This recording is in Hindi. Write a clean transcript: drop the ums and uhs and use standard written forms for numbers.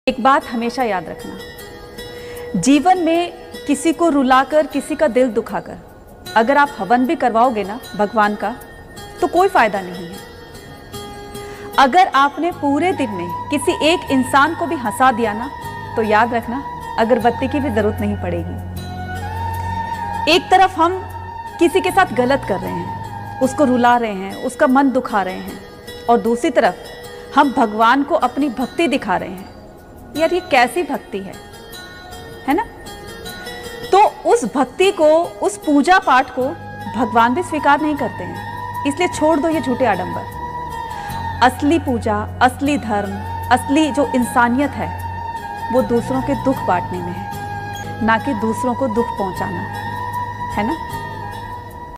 एक बात हमेशा याद रखना, जीवन में किसी को रुलाकर, किसी का दिल दुखाकर अगर आप हवन भी करवाओगे ना भगवान का, तो कोई फायदा नहीं है। अगर आपने पूरे दिन में किसी एक इंसान को भी हंसा दिया ना, तो याद रखना अगरबत्ती की भी जरूरत नहीं पड़ेगी। एक तरफ हम किसी के साथ गलत कर रहे हैं, उसको रुला रहे हैं, उसका मन दुखा रहे हैं, और दूसरी तरफ हम भगवान को अपनी भक्ति दिखा रहे हैं। यार ये कैसी भक्ति है ना? तो उस भक्ति को, उस पूजा पाठ को भगवान भी स्वीकार नहीं करते हैं। इसलिए छोड़ दो ये झूठे आडंबर। असली पूजा, असली धर्म, असली जो इंसानियत है वो दूसरों के दुख बांटने में है, ना कि दूसरों को दुख पहुंचाना, है ना?